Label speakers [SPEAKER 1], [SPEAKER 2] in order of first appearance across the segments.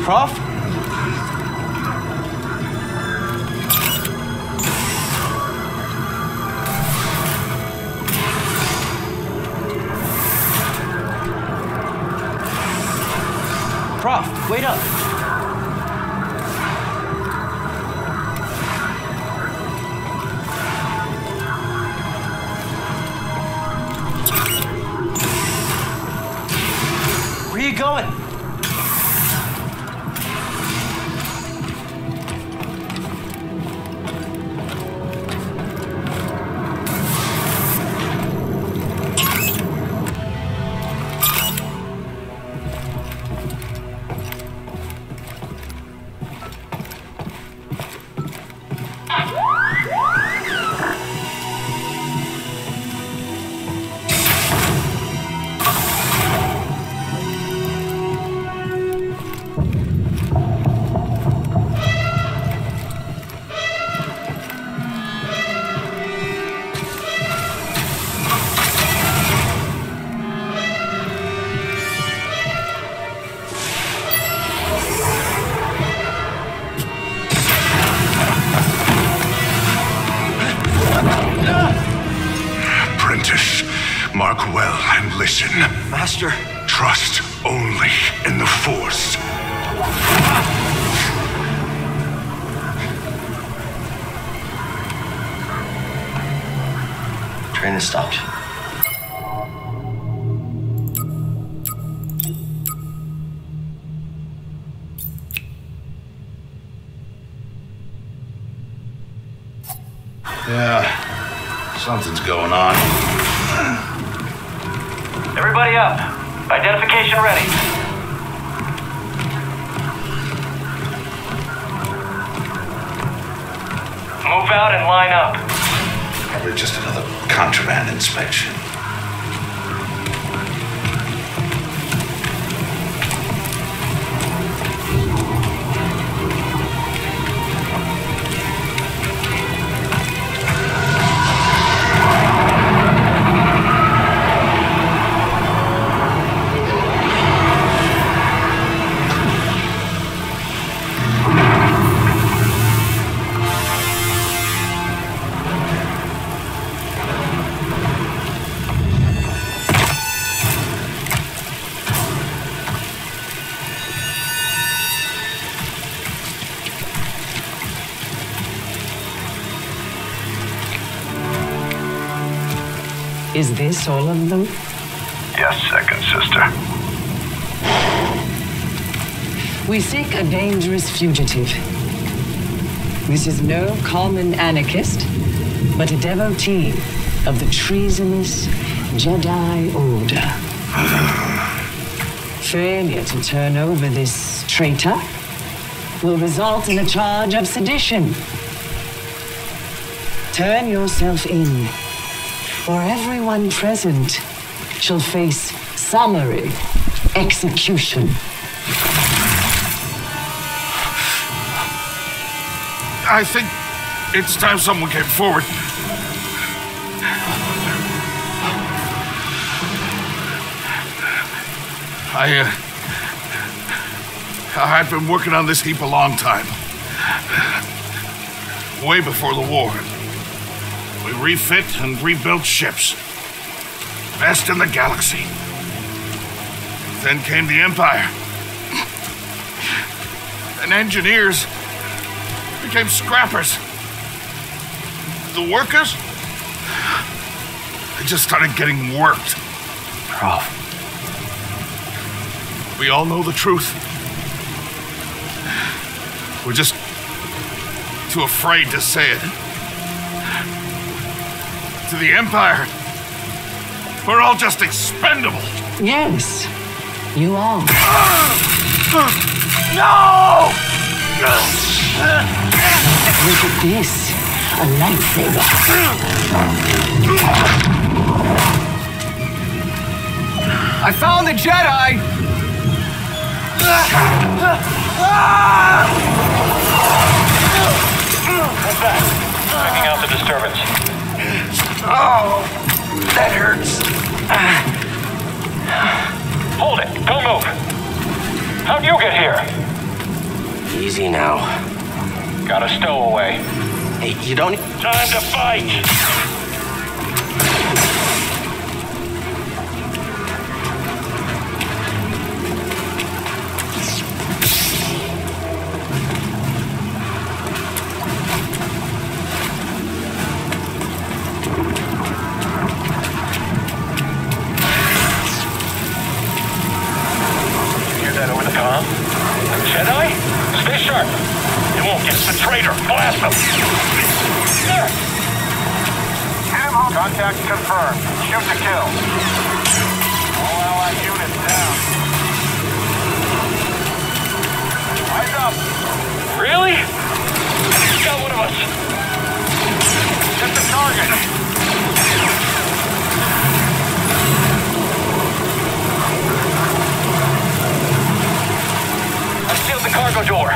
[SPEAKER 1] Prof? Prof, wait up. Where are you going?
[SPEAKER 2] Mark well and listen.
[SPEAKER 1] Master.
[SPEAKER 2] Trust only in the Force.
[SPEAKER 1] Train has stopped.
[SPEAKER 2] Yeah, something's going on.
[SPEAKER 3] Everybody up. Identification ready. Move out and line up.
[SPEAKER 2] Probably just another contraband inspection.
[SPEAKER 4] Is this all of them?
[SPEAKER 2] Yes, second sister.
[SPEAKER 4] We seek a dangerous fugitive. This is no common anarchist, but a devotee of the treasonous Jedi Order. Failure to turn over this traitor will result in a charge of sedition. Turn yourself in, or everyone present shall face summary execution.
[SPEAKER 2] I think it's time someone came forward. I've been working on this heap a long time. Way before the war. We refit and rebuilt ships. Best in the galaxy. Then came the Empire. And engineers became scrappers. The workers, they just started getting worked.
[SPEAKER 1] Prof.
[SPEAKER 2] We all know the truth. We're just too afraid to say it. To the Empire, we're all just expendable.
[SPEAKER 4] Yes, you are.
[SPEAKER 2] No!
[SPEAKER 4] Look at this, a lightsaber.
[SPEAKER 1] I found the Jedi!
[SPEAKER 3] Head back. Checking out the disturbance.
[SPEAKER 1] Oh, that hurts.
[SPEAKER 3] Hold it. Don't move. How'd you get here?
[SPEAKER 1] Easy now.
[SPEAKER 3] Got a stowaway.
[SPEAKER 1] Hey, you don't...
[SPEAKER 3] Time to fight!
[SPEAKER 5] Jedi? Stay sharp. They won't get us. The traitor. Blast them.
[SPEAKER 6] Contact confirmed. Shoot to kill. All allied units down. Eyes up.
[SPEAKER 5] Really? Got one of us.
[SPEAKER 6] Hit the target.
[SPEAKER 5] Sealed the cargo door.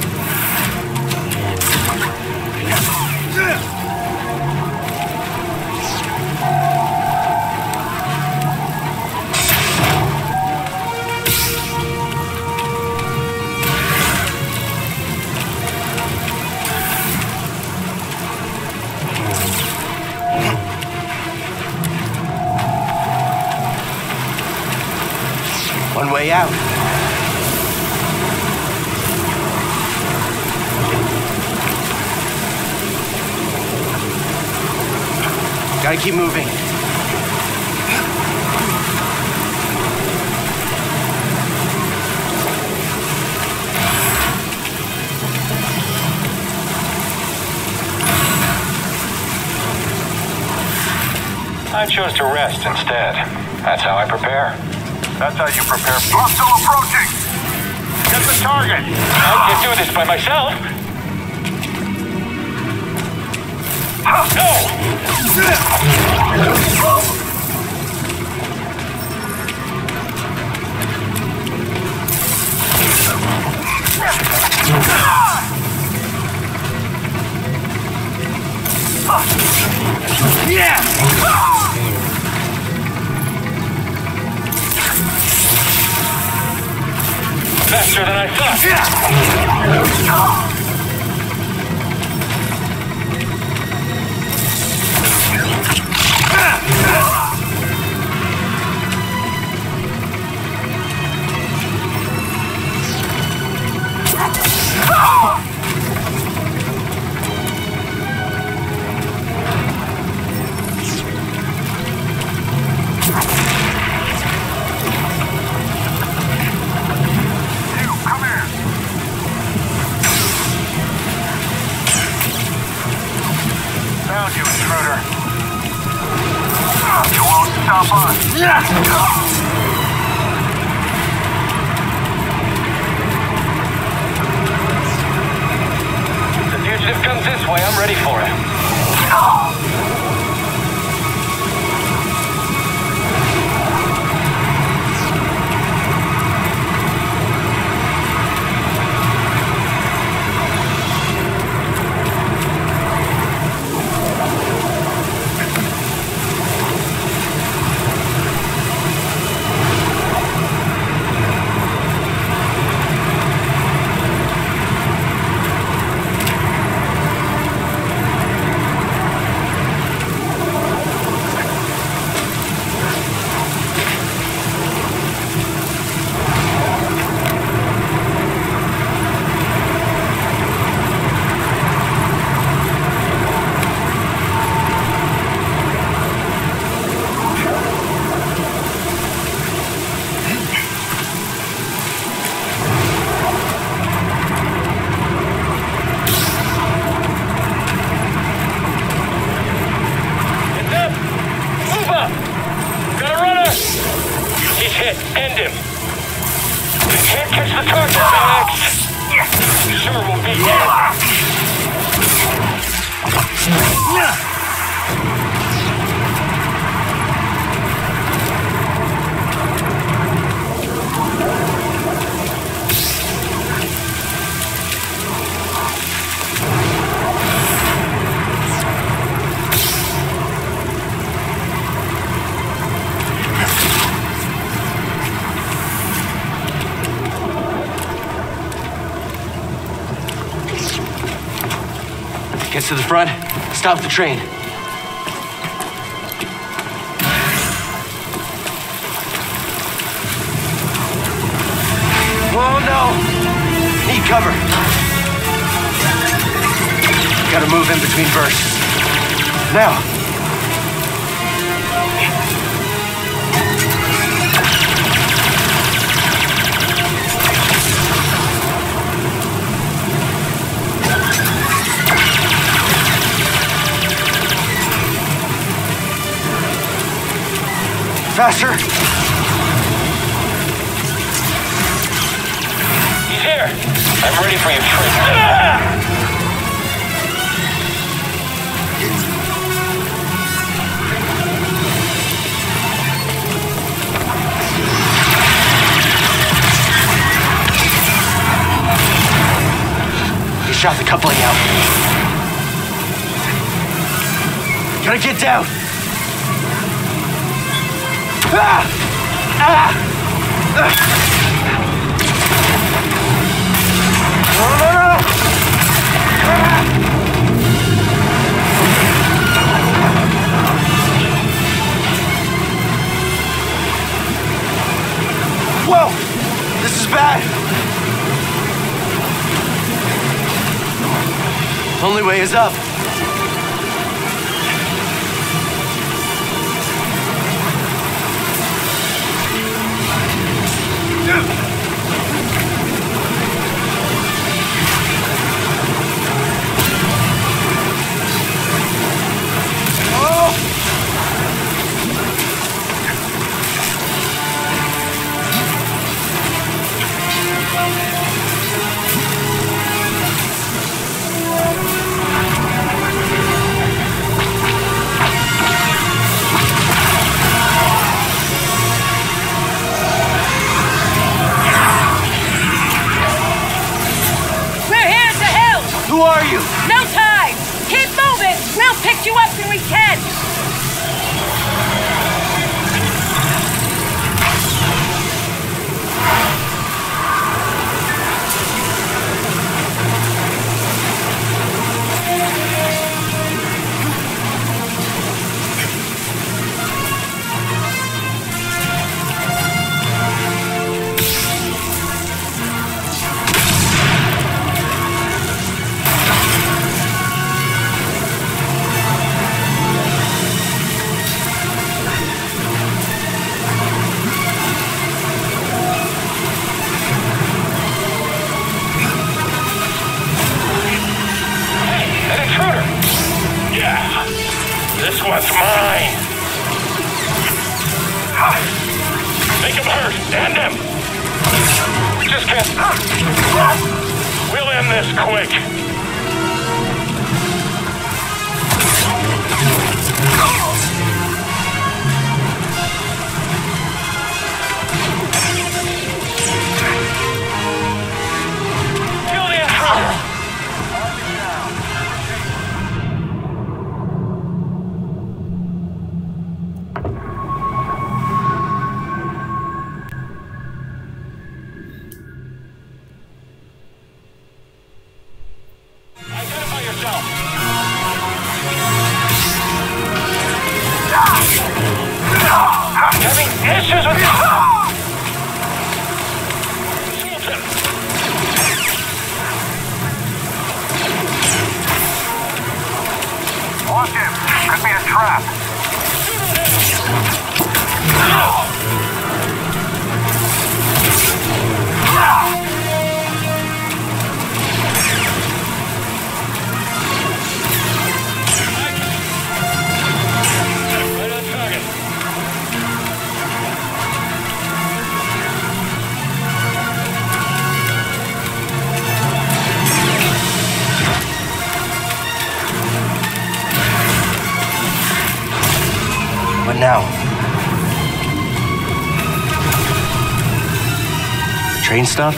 [SPEAKER 1] One way out. Gotta keep moving.
[SPEAKER 3] I chose to rest instead. That's how I prepare.
[SPEAKER 6] That's how you prepare. Hostile approaching. Get the target.
[SPEAKER 5] I can't do this by myself. Faster than I thought.
[SPEAKER 6] Found you, intruder. You won't stop us.
[SPEAKER 3] If the fugitive comes this way, I'm ready for him.
[SPEAKER 5] End him. We can't catch the target, Max. Sure we'll be dead.
[SPEAKER 1] Gets to the front, stop the train. Oh no! Need cover. Gotta move in between bursts. Now. Faster!
[SPEAKER 5] He's here! I'm ready for you, Trent.
[SPEAKER 1] He shot the coupling out. Gotta get down! Ah! Ah! No! Ah! Whoa! This is bad! Only way is up. Who are you?
[SPEAKER 7] No time! Keep moving! We'll pick you up when we can!
[SPEAKER 5] This one's mine! Make him hurt! End him! We just can't... We'll end this quick! Kill the intruder! Having issues with
[SPEAKER 6] Watch him. Could be a trap.
[SPEAKER 5] right on target.
[SPEAKER 1] What now? Train stopped?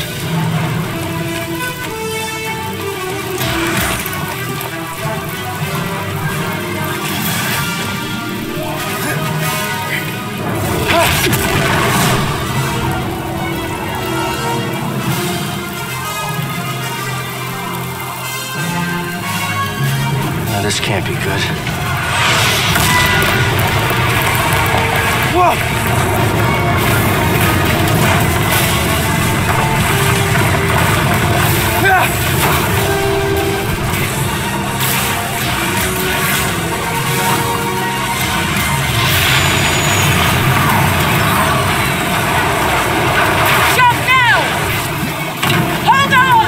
[SPEAKER 1] this can't be good.
[SPEAKER 7] Jump now! Hold on!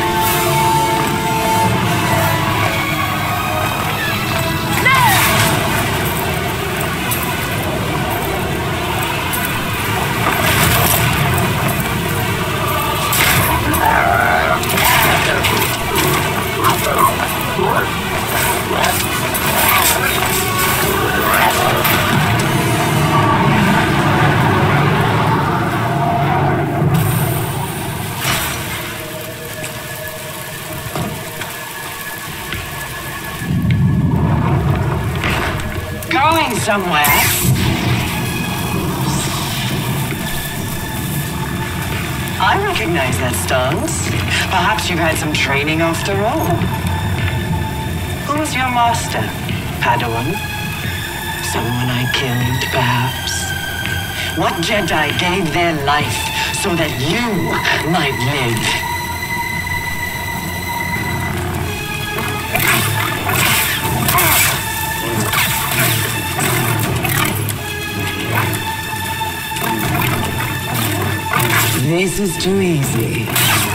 [SPEAKER 4] Going somewhere. I recognize that stance. Perhaps you've had some training after all. Who's your master, Padawan? Someone I killed, perhaps? What Jedi gave their life so that you might live? This is too easy.